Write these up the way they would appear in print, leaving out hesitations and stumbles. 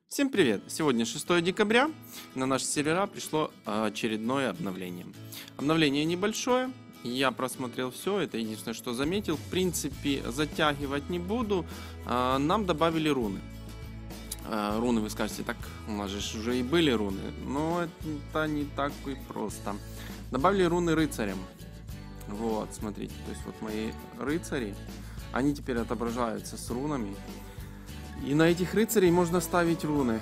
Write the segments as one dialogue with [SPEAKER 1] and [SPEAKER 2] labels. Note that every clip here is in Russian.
[SPEAKER 1] Всем привет! Сегодня 6 декабря, на наши сервера пришло очередное обновление. Обновление небольшое, я просмотрел все, это единственное, что заметил. В принципе, затягивать не буду. Нам добавили руны. Руны, вы скажете, так у нас же уже и были руны, но это не так и просто. Добавили руны рыцарям. Вот, смотрите, то есть вот мои рыцари, они теперь отображаются с рунами. И на этих рыцарей можно ставить руны.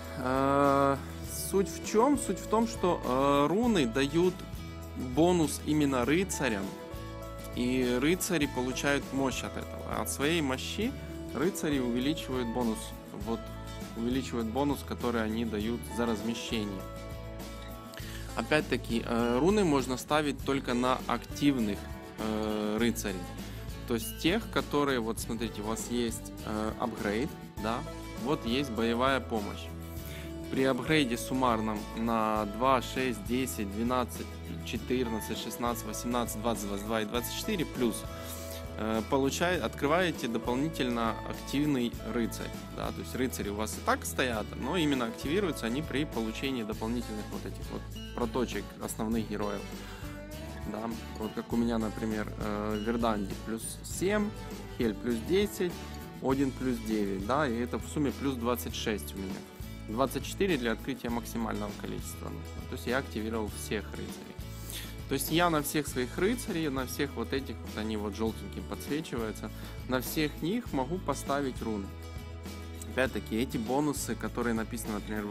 [SPEAKER 1] Суть в чем? Суть в том, что руны дают бонус именно рыцарям. И рыцари получают мощь от этого. От своей мощи рыцари увеличивают бонус. Вот, увеличивают бонус, который они дают за размещение. Опять-таки, руны можно ставить только на активных рыцарей. То есть тех, которые, вот смотрите, у вас есть апгрейд, да, вот есть боевая помощь. При апгрейде суммарном на 2, 6, 10, 12, 14, 16, 18, 20, 22 и 24 плюс открываете дополнительно активный рыцарь. Да, то есть рыцари у вас и так стоят, но именно активируются они при получении дополнительных вот этих вот проточек основных героев. Да, вот как у меня, например, Верданди плюс 7, Хель плюс 10, Один плюс 9, да, и это в сумме плюс 26 у меня. 24 для открытия максимального количества нужно. То есть я активировал всех рыцарей. То есть я на всех своих рыцарей, на всех вот этих, вот они вот желтеньким подсвечиваются, на всех них могу поставить руны. Опять-таки, эти бонусы, которые написаны, например,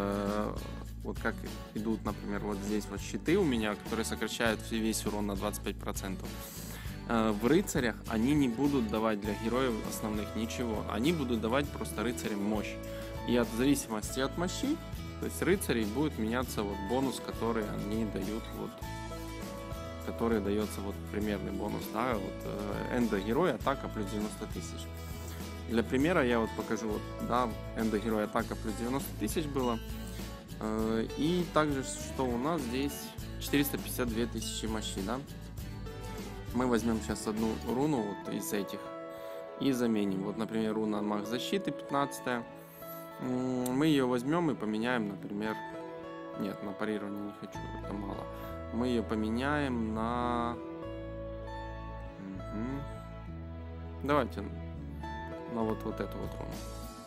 [SPEAKER 1] вот как идут, например, вот здесь вот щиты у меня, которые сокращают весь урон на 25%. В рыцарях они не будут давать для героев основных ничего. Они будут давать просто рыцарям мощь. И в зависимости от мощи, то есть рыцарей будет меняться вот бонус, который они дают, вот, который дается вот примерный бонус, да, вот энда герой атака плюс 90 тысяч. Для примера я вот покажу, вот, да, энда герой атака плюс 90 тысяч было. И также, что у нас здесь 452 тысячи мощи, да. Мы возьмем сейчас одну руну вот из этих и заменим. Вот, например, руна маг защиты 15. Мы ее возьмем и поменяем, например... Нет, на парирование не хочу, это мало. Мы ее поменяем на... Давайте на вот эту вот руну.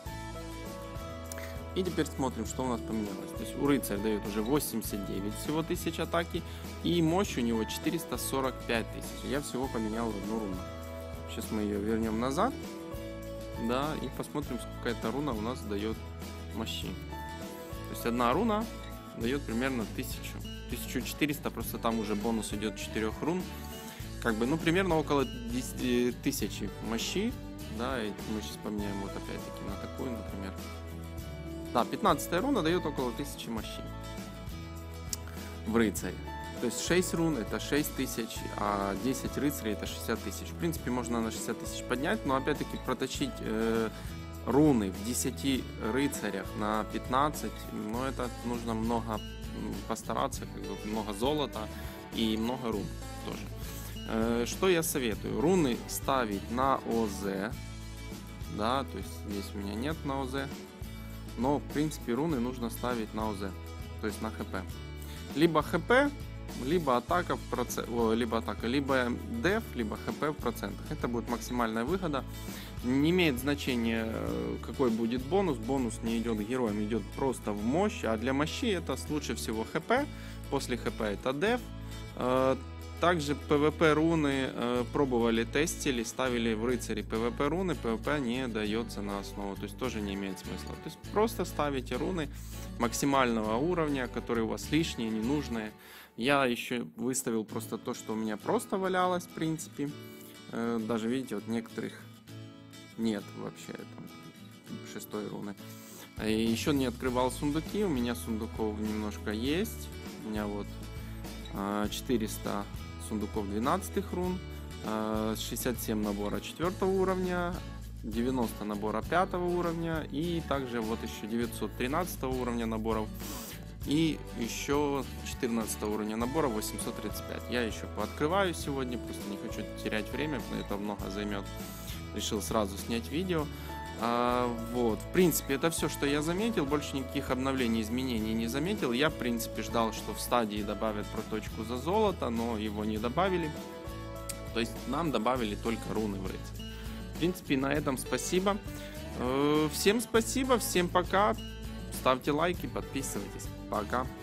[SPEAKER 1] И теперь смотрим, что у нас поменялось. То есть у рыцаря дает уже 89 всего тысяч атаки. И мощь у него 445 тысяч. Я всего поменял одну руну. Сейчас мы ее вернем назад. Да, и посмотрим, сколько эта руна у нас дает мощи. То есть одна руна дает примерно 1000. 1400, просто там уже бонус идет 4 рун. Как бы, ну, примерно около 10 тысяч мощи. Да, и мы сейчас поменяем вот опять-таки на такую, например. Да, 15 руна дает около 1000 мощи в рыцаре. То есть 6 рун это 6 тысяч, а 10 рыцарей это 60 тысяч. В принципе, можно на 60 тысяч поднять, но опять-таки проточить руны в 10 рыцарях на 15, но это нужно много постараться, как бы много золота и много рун тоже. Что я советую? Руны ставить на ОЗ, да, то есть здесь у меня нет на ОЗ. Но, в принципе, руны нужно ставить на ОЗ, то есть на ХП. Либо ХП, либо атака в либо деф, либо ХП в процентах. Это будет максимальная выгода. Не имеет значения, какой будет бонус. Бонус не идет героям, идет просто в мощь. А для мощи это лучше всего ХП. После ХП это деф. Также PvP руны пробовали, тестили, ставили в рыцари PvP руны, PvP не дается на основу, то есть тоже не имеет смысла. То есть просто ставите руны максимального уровня, которые у вас лишние, ненужные. Я еще выставил просто то, что у меня просто валялось, в принципе. Даже видите, вот некоторых нет вообще там 6 руны. И еще не открывал сундуки, у меня сундуков немножко есть. У меня вот 400 сундуков 12 рун, 67 набора 4 уровня, 90 набора 5 уровня и также вот еще 913 уровня наборов и еще 14 уровня набора 835. Я еще пооткрываю сегодня, просто не хочу терять время, это много займет. Решил сразу снять видео. Вот, в принципе, это все, что я заметил. Больше никаких обновлений, изменений не заметил. Я, в принципе, ждал, что в стадии добавят проточку за золото, но его не добавили. То есть нам добавили только руны в рыцарь. В принципе, на этом спасибо. Всем спасибо, всем пока. Ставьте лайки, подписывайтесь. Пока.